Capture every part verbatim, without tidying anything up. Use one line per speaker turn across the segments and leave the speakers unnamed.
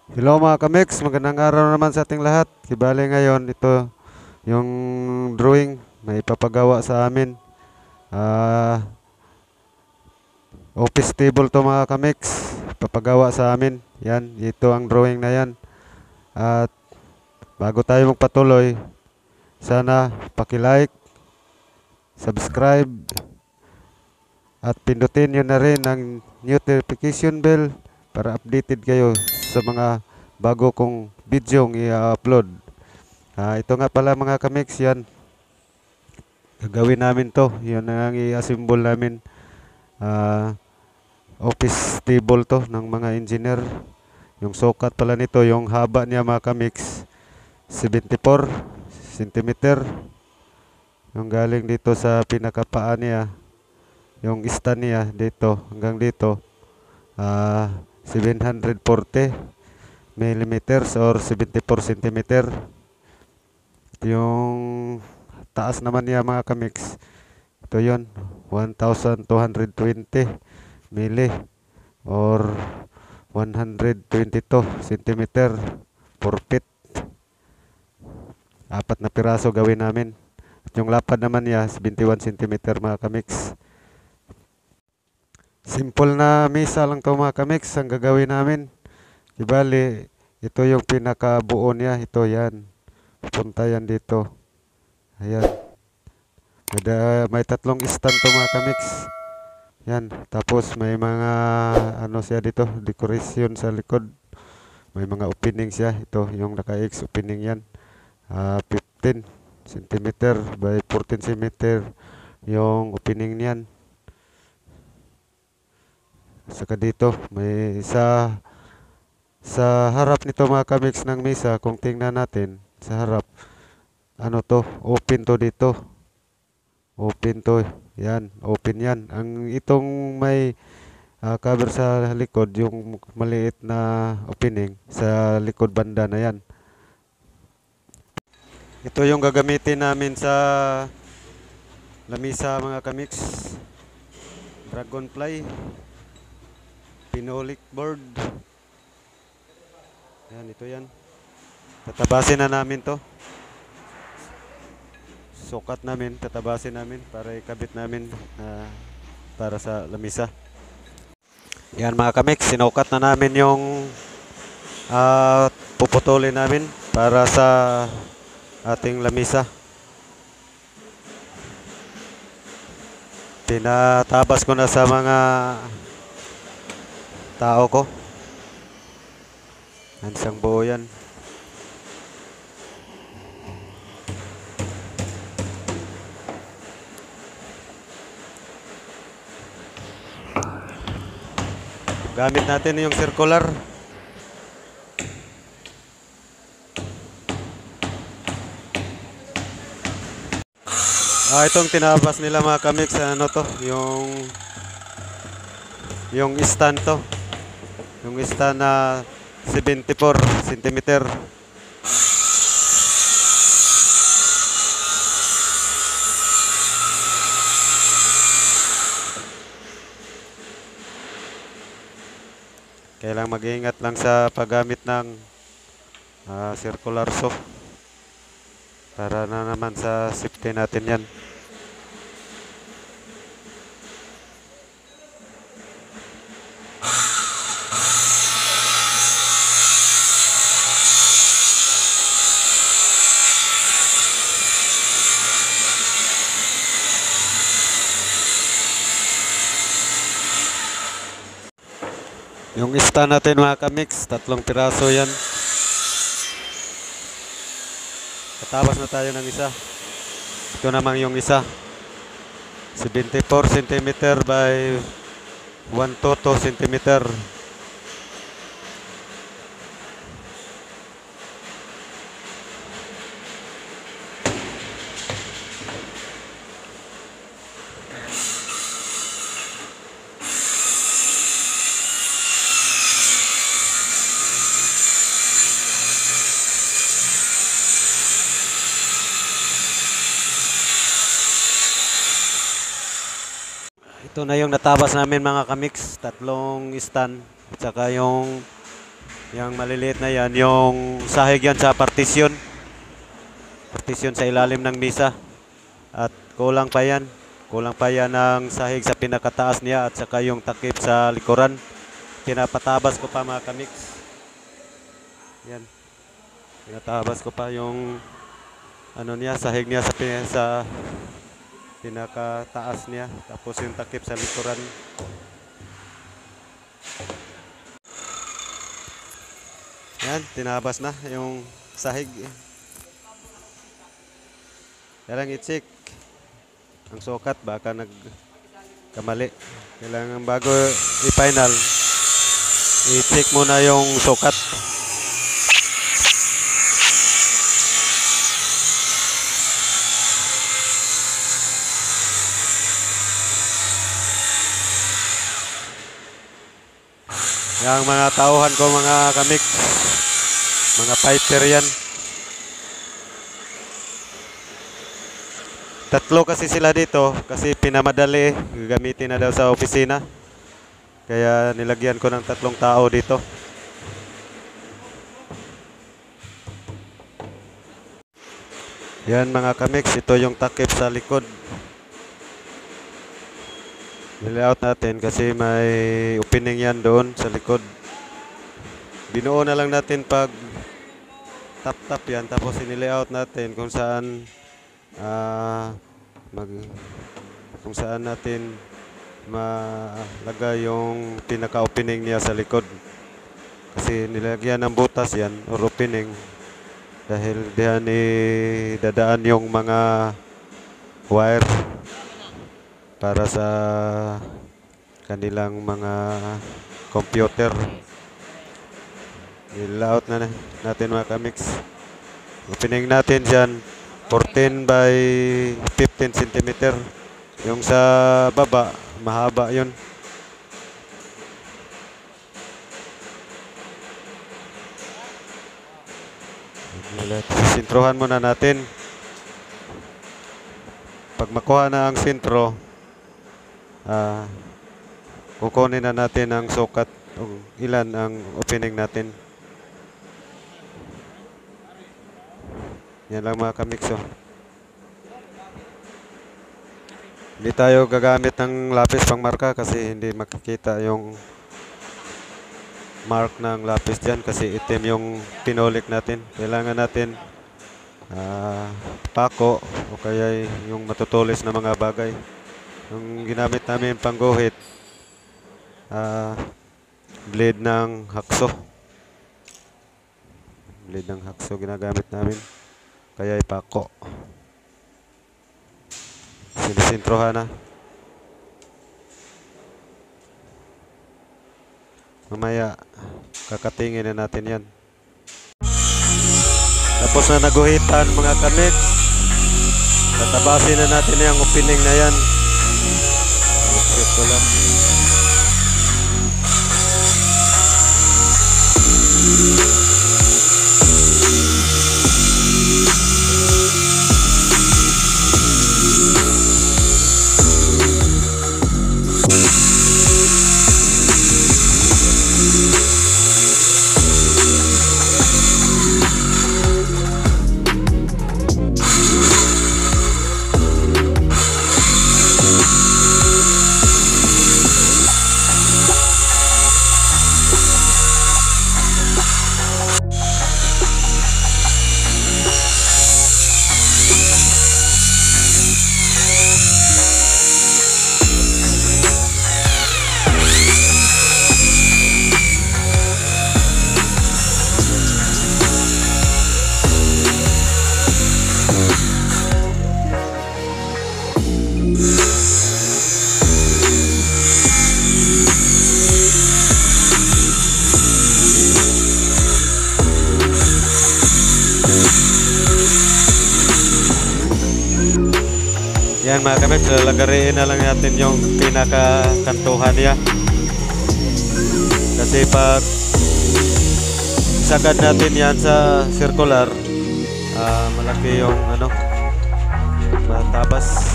Hello mga kamix, magandang araw naman sa ating lahat. Kibali ngayon, ito yung drawing na ipapagawa sa amin. Ah, office table to mga kamix, papagawa sa amin. Yan, ito ang drawing na yan. At bago tayo magpatuloy, sana paki-like, subscribe, at pindutin nyo na rin ang notification bell para updated kayo sa mga bago kong video i-upload. Ah, ito nga pala mga kamix, yan. Gagawin namin to. Yun ang i-assemble namin. Ah, office table to ng mga engineer. Yung sukat pala nito, yung haba niya mga kamix, seventy-four centimeter. Yung galing dito sa pinakapaa niya, yung stand niya dito hanggang dito, ah, seven hundred forty millimeters or seventy-four centimeter. Yung taas naman niya mga kamix, ito yon, one thousand two hundred twenty milli or one hundred twenty-two centimeter per feet. Apat na piraso gawin namin. At yung lapad naman niya, seventy-one centimeter mga kamix. Simple na misa lang to mga kamix ang gagawin namin. Ibali, ito yung pinakabuo niya. Ito yan. Punta yan dito. Ayan. May, da- may tatlong stand to mga kamix. Yan. Tapos may mga ano siya dito, decoration sa likod. May mga opening siya. Ito yung naka-X opening yan. Ah, fifteen centimeter by fourteen centimeter yung opening niyan. Saka dito may isa sa harap nito mga kamix ng mesa. Kung tingnan natin sa harap, ano to, open to dito. Open to. Yan, open yan. Ang itong may ah, cover sa likod, yung maliit na opening sa likod banda na yan. Ito yung gagamitin namin sa lamisa mga kamix. Dragonfly, phenolic board. Yan, ito yan. Tatabasin na namin to. Sukat namin, tatabasin namin para ikabit namin ah, para sa lamisa. Yan mga kamix, sinukat na namin yung ah, puputulin namin para sa ating lamisa. Tinatabas ko na sa mga tao ko. Hansang buo yan. Gamit natin yung circular. Ah, itong tinabas nila mga kamix, ano to, yung yung stand to. Yung stand na seventy-four centimeter. Kailangan mag-iingat lang sa paggamit ng ah, circular saw para na naman sa safety natin yan. Yung stand natin mga kamix, tatlong piraso yan. Katapos na tayo ng isa. Ito naman yung isa. seventy-four centimeter by one hundred two centimeter. Ito na yung natabas namin mga kamix, tatlong stand at saka yung Yung maliliit na yan, yung sahig yan sa partisyon. Partisyon sa ilalim ng misa. At kulang pa yan. Kulang pa yan ng sahig sa pinakataas niya at saka yung takip sa likuran. Pinapatabas ko pa mga kamix. Yan. Pinatabas ko pa yung ano niya, sahig niya sa, pin sa pinakataas niya. Tapos yung takip sa likuran. Yan, tinabas na yung sahig. Kailangan i-check ang sukat, baka nagkamali. Kailangan bago i-final, i-check muna yung sukat. Yang mga tauhan ko mga kamik, mga fighter yan. Tatlo kasi sila dito kasi pinamadali, gagamitin na daw sa opisina. Kaya nilagyan ko ng tatlong tao dito. Yan mga kamix, ito yung takip sa likod. Nilayout natin kasi may opening yan doon sa likod. Binuo na lang natin pag tap-tap yan, tapos inilayout natin kung saan uh, mag, kung saan natin malagay yung pinaka-opening niya sa likod. Kasi nilagyan ng butas yan or opening dahil diyan idadaan yung mga wire para sa kanilang mga computer. Nilayout na natin mga kamix. Opening natin dyan fourteen by fifteen centimeter. Yung sa baba mahaba yun. Sintrohan muna natin. Pag makuha na ang sintro, uh, kukunin na natin ang sukat kung ilan ang opening natin. Yan lang mga kamikso. Hindi tayo gagamit ng lapis pang marka kasi hindi makikita yung mark ng lapis dyan kasi itim yung pinulik natin. Kailangan natin uh, pako o kaya yung matutulis na mga bagay. Yung ginamit namin pangguhit, uh, blade ng hakso. Blade ng hakso ginagamit namin. Kaya ipako. Sinisintrohan na. Mamaya kakatingin na natin yan. Tapos na naguhitan mga kamix. Tatabasin na natin yung opening na yan. Check ko lang. Yan mga kamix, lalagariin na lang natin yung pinaka-kantuhan niya. Kasi pag sagad natin yan sa circular, uh, malaki yung ano, matabas.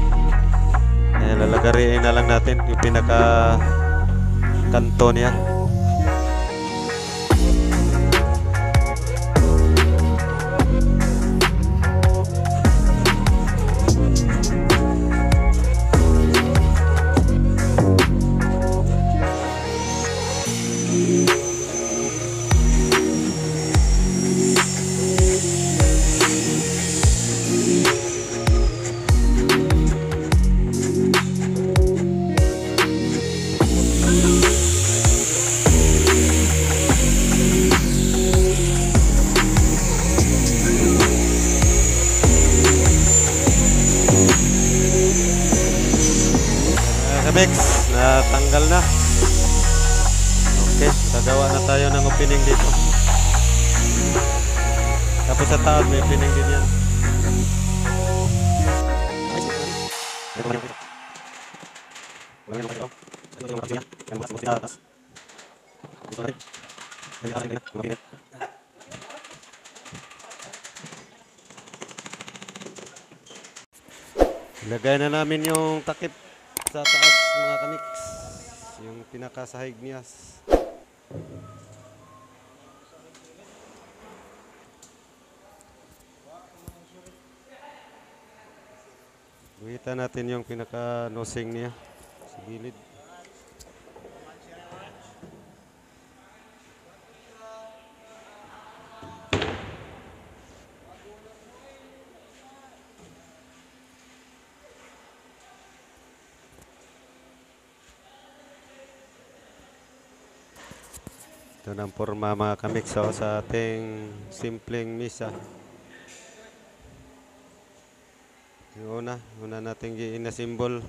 Yan, lalagariin na lang natin yung pinaka-kanto niya. Gawa na tayo ng opening dito. Tapos sa taas may opening din yan. Ilagay na namin yung takip sa taas mga kamix, yung pinakasahig niya. Guhitan natin yung pinaka-nosing niya sa gilid. Ito ng forma mga kamix so, sa ating simpleng misa. Yung una, una natin ina-symbol.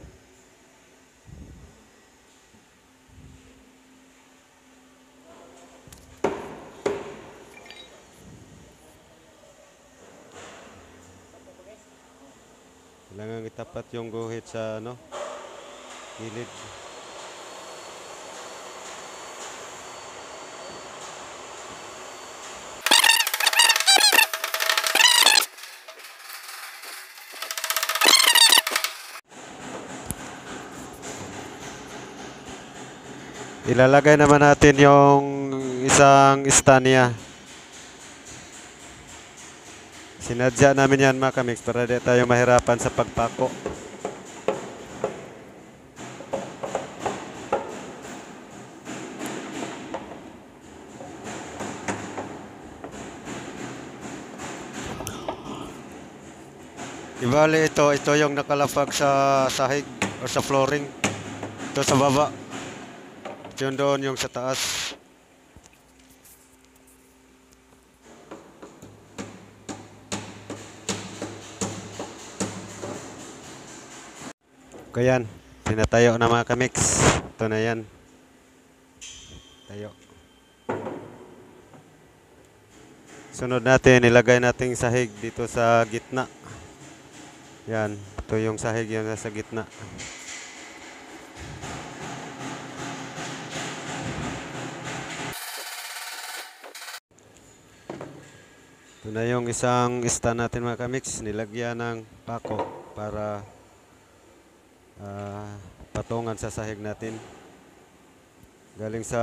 Kailangan itapat yung guhit sa ano, gilid. Ilalagay naman natin yung isang stand niya. Sinadya namin yan mga kamix para di tayo mahirapan sa pagpako. Ibali ito, ito yung nakalapag sa sahig o sa flooring. Ito sa baba. Yun doon yung sa taas. Kaya yan, pinatayo na mga kamix. Ito na yan. Tayo. Sunod natin, ilagay natin sahig dito sa gitna. Yan, ito yung sahig yung nasa gitna. Ito na yung isang stand natin mga kamix, nilagyan ng pako para uh, patungan sa sahig natin. Galing sa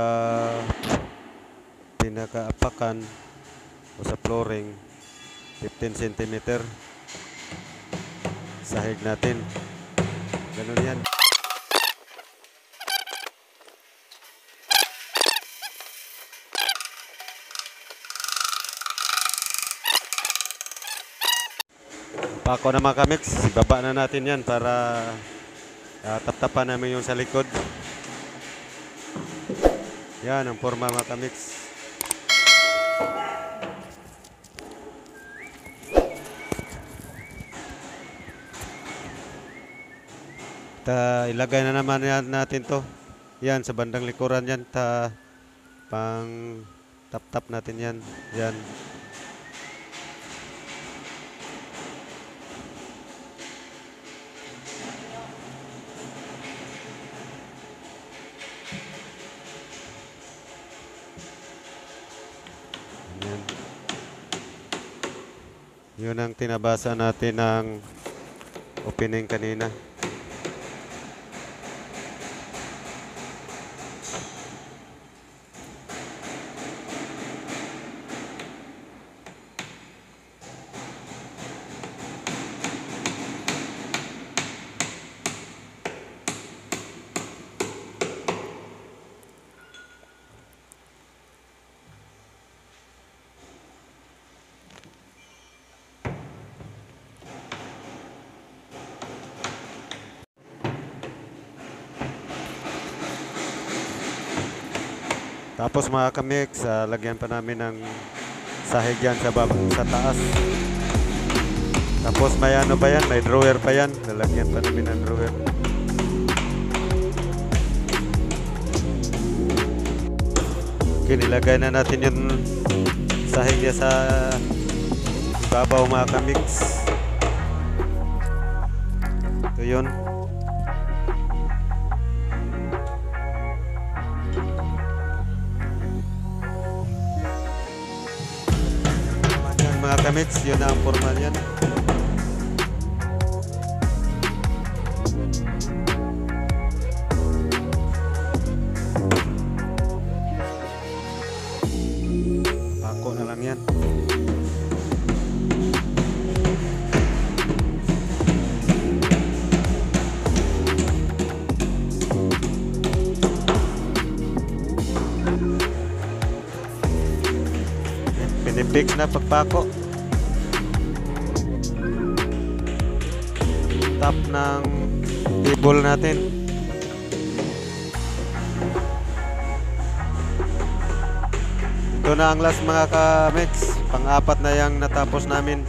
pinakaapakan o sa flooring, fifteen centimeter sahig natin. Ganun yan. Pako na mga kamix, baba na natin yan para uh, tap-tapan namin yung sa likod. Yan ang forma mga kamix. Ta, ilagay na naman yan natin to. Yan sa bandang likuran yan. Ta, pang tap-tap natin yan. Yan. Yun ang tinabasa natin ng opening kanina. Tapos mga kamix, uh, lagyan pa namin ng sahig yan sa, baba, sa taas. Tapos may ano pa yan, may drawer pa yan. Lalagyan pa namin ng drawer. Okay, nilagay na natin yung sahig niya sa ibabaw mga kamix. Ito yun. Yan mga kamix, yun na ang forma niyan. Pako na lang yan. Pinipix na pagpako. Top ng table natin. Ito na ang last mga ka-mix. Pang-apat na yung natapos namin.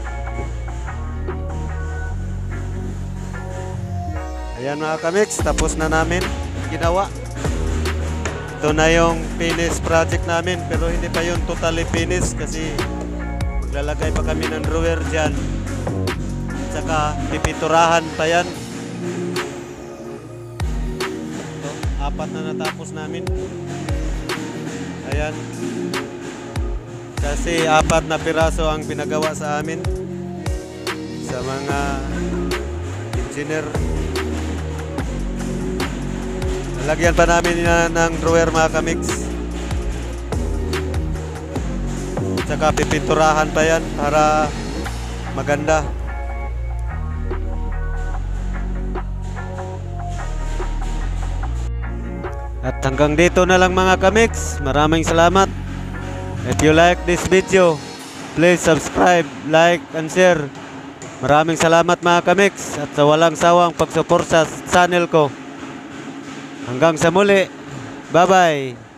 Ayan mga ka-mix, tapos na namin ginawa. Ito na yung finish project namin, pero hindi pa yun totally finish kasi maglalagay pa kami ng drawer dyan. Tsaka pipiturahan pa yan. Ito, apat na natapos namin. Ayan. Kasi apat na piraso ang pinagawa sa amin sa mga engineer. Lagyan pa namin na ng drawer mga kamix. Tsaka pipinturahan pa yan para maganda. At hanggang dito na lang mga kamix. Maraming salamat. If you like this video, please subscribe, like, and share. Maraming salamat mga kamix at sa walang sawang pagsuporta sa channel ko. Hanggang sa muli. Bye-bye.